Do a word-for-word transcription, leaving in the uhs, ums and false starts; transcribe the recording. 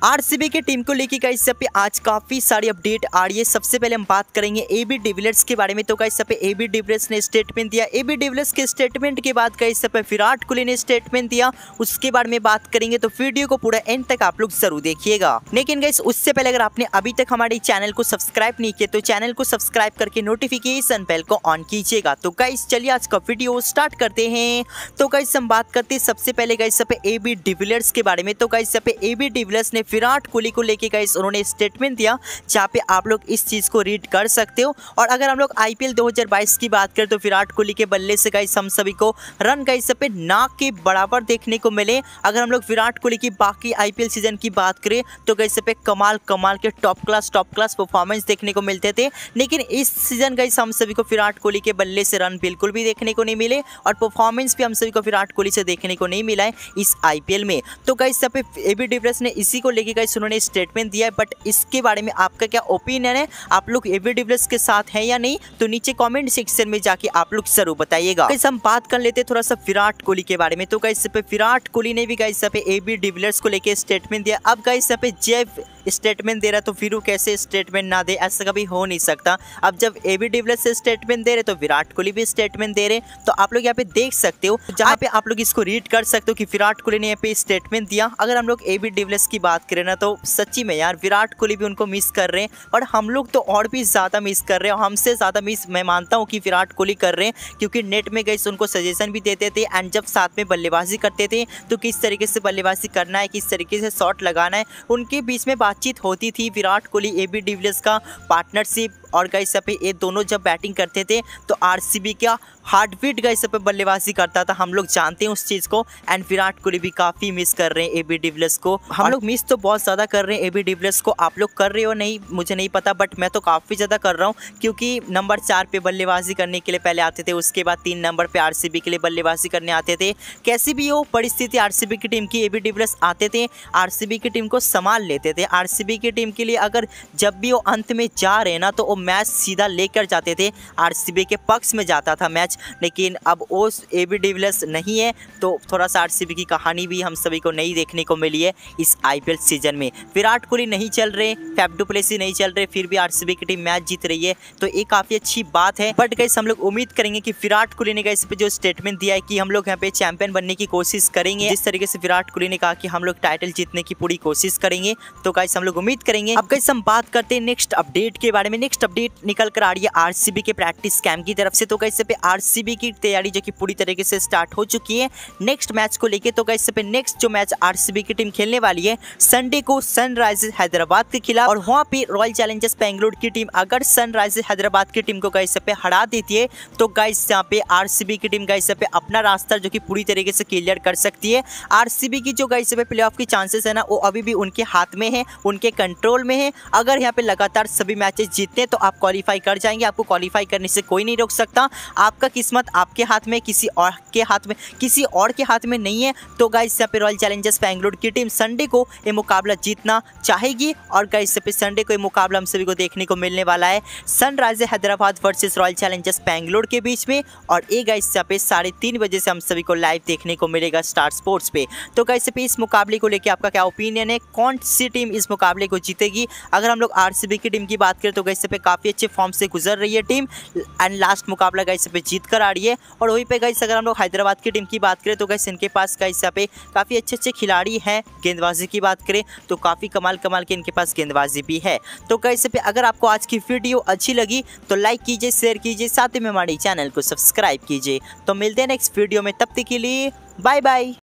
RCB की team को लेकर गाइस यहाँ पे आज काफी सारी अपडेट आ रही है। सबसे पहले हम बात करेंगे एबी डिविलियर्स के बारे में। तो गाइस यहाँ पे एबी डिविलियर्स ने स्टेटमेंट दिया। एबी डिविलियर्स के स्टेटमेंट के बाद गाइस यहाँ पे विराट कोहली ने स्टेटमेंट दिया, उसके बारे में बात करेंगे। तो वीडियो को पूरा एंड तक आप लोग जरूर देखिएगा। लेकिन गाइस उससे पहले अगर आपने अभी तक हमारे चैनल को सब्सक्राइब नहीं किया तो चैनल को सब्सक्राइब करके नोटिफिकेशन बेल को ऑन कीजिएगा। तो गाइस चलिए आज का वीडियो स्टार्ट करते हैं। तो गाइस हम बात करते हैं सबसे पहले गाइस यहाँ पे एबी डिविलियर्स के बारे में। तो गाइस यहाँ पे एबी डिविलियर्स ने विराट कोहली को लेके गाइस उन्होंने स्टेटमेंट दिया, जहां पे आप लोग इस चीज को रीड कर सकते हो। और अगर हम लोग आईपीएल दो हज़ार बाईस की बात करें तो विराट कोहली के बल्ले से गाइस हम सभी को रन गाइस पे नाक के बराबर देखने को मिले। अगर हम लोग विराट कोहली की बाकी आईपीएल सीजन की बात करें तो गाइस पे कमाल कमाल के top class top class performance देखने को मिलते थे। लेकिन इस सीजन गाइस हम सभी को विराट कोहली के बल्ले से रन बिल्कुल भी देखने को नहीं मिले और परफॉर्मेंस भी हम सभी को विराट कोहली से देखने को नहीं मिला है इस आईपीएल में। तो गाइस यहाँ पे एबी डिविलियर्स ने इसी को लेके गाइस उन्होंने स्टेटमेंट दिया है। बट इसके बारे में आपका क्या ओपिनियन है, आप लोग एबी डिविलियर्स के साथ हैं या नहीं, तो नीचे कमेंट सेक्शन में जाके आप लोग जरूर बताइएगा। गाइस हम बात कर लेते हैं थोड़ा सा विराट कोहली के बारे में। तो गाइस पे विराट कोहली ने भी गाइस पे एबी डिविलियर्स को लेके स्टेटमेंट दिया। अब गाइस यहाँ पे जब स्टेटमेंट दे रहा तो फिर वो कैसे स्टेटमेंट ना दे, ऐसा कभी हो नहीं सकता। अब जब एबी डिविलियर्स से स्टेटमेंट दे रहे तो विराट कोहली भी स्टेटमेंट दे रहे, तो आप लोग यहाँ पे देख सकते हो, जहाँ पे आप लोग इसको रीड कर सकते हो कि विराट कोहली ने यहाँ पे स्टेटमेंट दिया। अगर हम लोग एबी डिविलियर्स की बात करें ना तो सच्ची में यार विराट कोहली भी उनको मिस कर रहे हैं और हम लोग तो और भी ज़्यादा मिस कर रहे हैं। हमसे ज़्यादा मिस मैं मानता हूँ कि विराट कोहली कर रहे हैं, क्योंकि नेट में गए उनको सजेशन भी देते थे एंड जब साथ में बल्लेबाजी करते थे तो किस तरीके से बल्लेबाजी करना है, किस तरीके से शॉट लगाना है, उनके बीच में बातचीत होती थी। विराट कोहली एबी डिविलियर्स का पार्टनरशिप और गाइस पे ये दोनों जब बैटिंग करते थे तो आरसीबी का हार्ट बीट गाइस पे बल्लेबाजी करता था, हम लोग जानते हैं उस चीज़ को। एंड विराट कोहली भी काफ़ी मिस कर रहे हैं एबी डिविलियर्स को। हम लोग मिस तो बहुत ज़्यादा कर रहे हैं एबी डिविलियर्स को, आप लोग कर रहे हो नहीं मुझे नहीं पता, बट मैं तो काफ़ी ज़्यादा कर रहा हूँ, क्योंकि नंबर चार पे बल्लेबाजी करने के लिए पहले आते थे, उसके बाद तीन नंबर पे आरसीबी के लिए बल्लेबाजी करने आते थे। कैसी भी हो परिस्थिति आरसीबी की टीम की, एबी डिविलियर्स आते थे, आरसीबी की टीम को संभाल लेते थे। आरसीबी की टीम के लिए अगर जब भी वो अंत में जा रहे ना तो वो मैच सीधा लेकर जाते थे, आरसीबी के पक्ष में जाता था मैच। लेकिन अब वो एबी डिविलियर्स नहीं है तो थोड़ा सा आरसीबी की कहानी भी हम सभी को नहीं देखने को मिली है इस आईपीएल सीजन में। विराट कोहली नहीं चल रहे, फैफ डु प्लेसी नहीं चल रहे, फिर भी आरसीबी की टीम मैच जीत रही है, तो ये काफ़ी अच्छी बात है। बट गाइस हम लोग उम्मीद करेंगे कि विराट कोहली ने गाइस पे जो स्टेटमेंट दिया है कि हम लोग यहाँ पे चैंपियन बनने की कोशिश करेंगे, जिस तरीके से विराट कोहली ने कहा कि हम लोग टाइटल जीतने की पूरी कोशिश करेंगे, तो गाइस हम लोग उम्मीद करेंगे। अब गाइस हम बात करते हैं नेक्स्ट अपडेट के बारे में। नेक्स्ट अपडेट निकल कर आ रही है आरसीबी के प्रैक्टिस कैंप की तरफ से। तो गाइस पे आरसीबी की तैयारी जो कि पूरी तरीके से स्टार्ट हो चुकी है नेक्स्ट मैच को लेके। तो गाइस पे नेक्स्ट जो मैच आरसीबी की टीम खेलने वाली है संडे को सनराइजर्स हैदराबाद के खिलाफ, और वहां पे रॉयल चैलेंजर्स बेंगलुरु की टीम अगर सनराइजर्स हैदराबाद की टीम को गाइस पे हरा देती है तो गाइस यहाँ पे आरसीबी की टीम गाइस पे अपना रास्ता जो कि पूरी तरीके से क्लियर कर सकती है। आरसीबी की जो गाइस पे प्लेऑफ की चांसेस है ना वो अभी भी उनके हाथ में है, उनके कंट्रोल में है। अगर यहाँ पे लगातार सभी मैचेस जीतते तो आप क्वालिफाई कर जाएंगे, आपको क्वालिफाई करने से कोई नहीं रोक सकता। आपका किस्मत आपके हाथ में, किसी और के हाथ में किसी और के हाथ में नहीं है। तो गाइस यहाँ पे रॉयल चैलेंजर्स बेंगलुरु की टीम संडे को ये मुकाबला जीतना चाहेगी और गाइस पे संडे को ये मुकाबला हम सभी को देखने को मिलने वाला है Sunrisers Hyderabad versus Royal Challengers Bengaluru के बीच में। और ये गाइस यहाँ पे साढ़े तीन बजे से हम सभी को लाइव देखने को मिलेगा स्टार स्पोर्ट्स पे। तो गाइस पे इस मुकाबले को लेकर आपका क्या ओपिनियन है, कौन सी टीम इस मुकाबले को जीतेगी? अगर हम लोग आरसीबी की टीम की बात करें तो गाइस पे काफ़ी अच्छे फॉर्म से गुजर रही है टीम एंड लास्ट मुकाबला गाइस पे जीत कर आ रही है। और वहीं पे गाइस अगर हम लोग हैदराबाद की टीम की बात करें तो गाइस इनके पास गाइस यहाँ पे काफ़ी अच्छे अच्छे खिलाड़ी हैं। गेंदबाजी की बात करें तो काफ़ी कमाल कमाल के इनके पास गेंदबाजी भी है। तो गाइस पे अगर आपको आज की वीडियो अच्छी लगी तो लाइक कीजिए, शेयर कीजिए, साथ ही में हमारे चैनल को सब्सक्राइब कीजिए। तो मिलते हैं नेक्स्ट वीडियो में, तब तक के लिए बाय बाय।